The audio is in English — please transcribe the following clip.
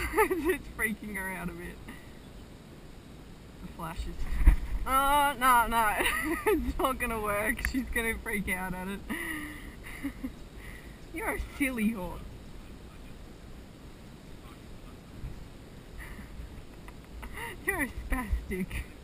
It's freaking her out a bit. The flashes. Oh, no. It's not gonna work. She's gonna freak out at it. You're a silly horse. You're a spastic.